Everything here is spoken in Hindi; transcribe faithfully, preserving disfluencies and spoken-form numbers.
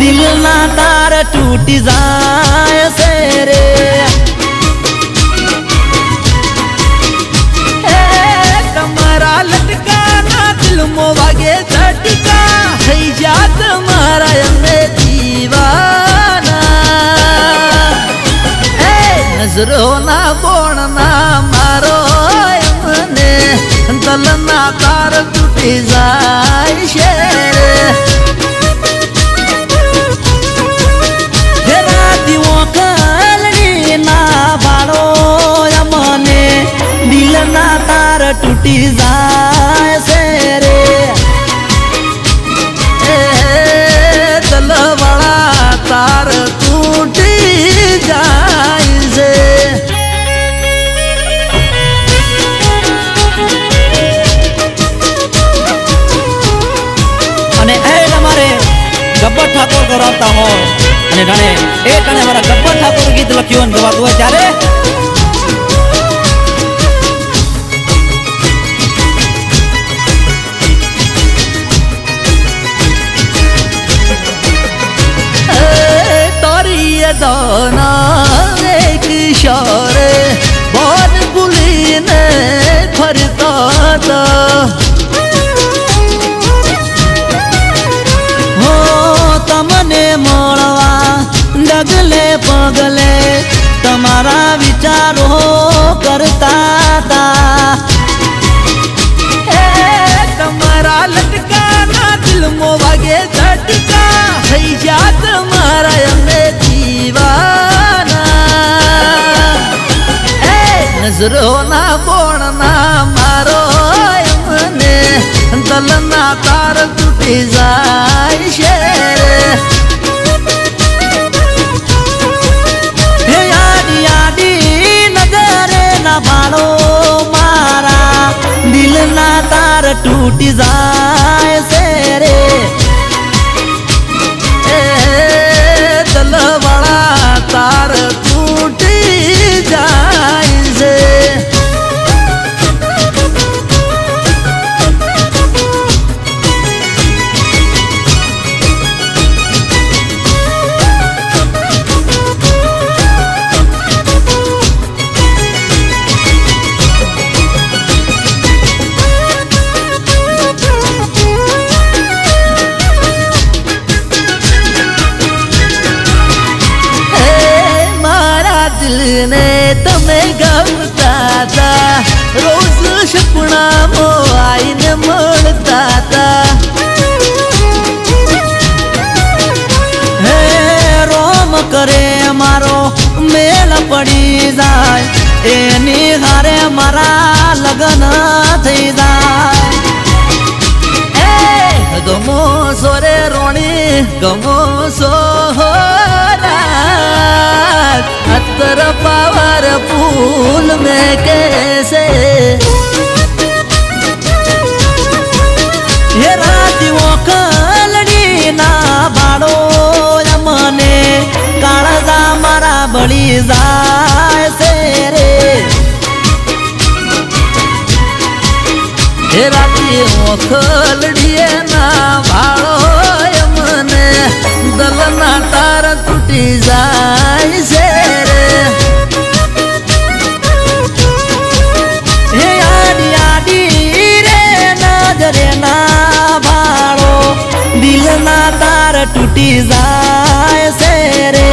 दिल ना तार टूट जाए से रे। कमरा लटका ना दिल मो वागे झटका है जात मारा में दीवाना। नजरो ना बोण ना मारो मने दल ना तार टूटी जाए शेर। दिल ना तार टूटी जाए से रे। दिल वाला तार टूटी जाए से। अने ए हमारे गब्बर ठाकुर को राता हो अने ठाणे ए ठाणे हमारा गब्बर ठाकुर गीत लख्यो ने गवातो है त्यारे दाना एक इशारे बाद बुली ने फरता था। हो तमने मोड़वा डगले पगले तुम्हारा विचार हो करता था। तुम्हारा लटका ना दिल मो वागे झटका है जात मारा में दीवाना। नजरो ना बोण ना मारो मने दल ना तार टूटी जाए शेर। यादी यादी नजरे ना भाड़ो मारा दिल ना तार टूटी जाए से रे। दल वाला तार टूटी जाए से। दिल ने तमें गमता था रोज सपना मो आईने मोड़ता था। हे रोम करे मारो मेल पड़ी जाए एनी हारे मारा लगन थई जाए। ए गमो सोरे रोणी गमो सो अतर पावर फूल में कैसे ये रात वो कलड़ी ना भाड़ो मने कालजा मारा बड़ी जाए से रे। ये रात वो कलड़ी ना भाड़ो मने दल ना तार टूटी जाए से रे। हे आडी आडी रे नजरे ना भाड़ो दिल ना तार टूटी जाए से रे।